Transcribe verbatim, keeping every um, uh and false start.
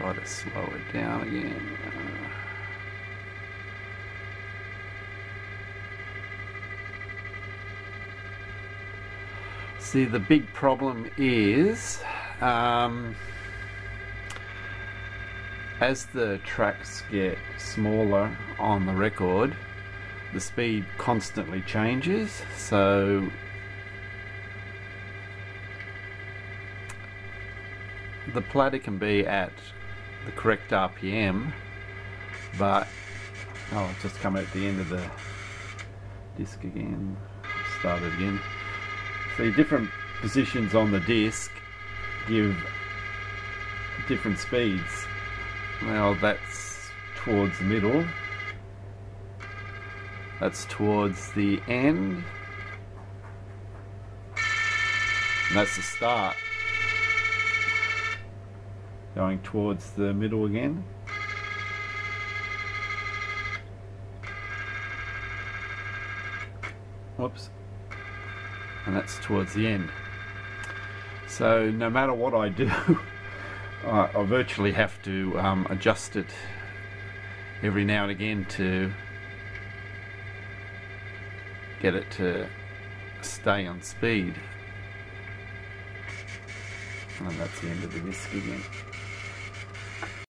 try to slow it down again. Uh, see, the big problem is um, as the tracks get smaller on the record, the speed constantly changes, so the platter can be at the correct R P M, but oh, I'll just come at the end of the disc again, start it again. See, different positions on the disc give different speeds. Now that's towards the middle, that's towards the end, and that's the start. Going towards the middle again. Whoops. And that's towards the end. So no matter what I do, I, I virtually have to um, adjust it every now and again to get it to stay on speed. And that's the end of the disc again.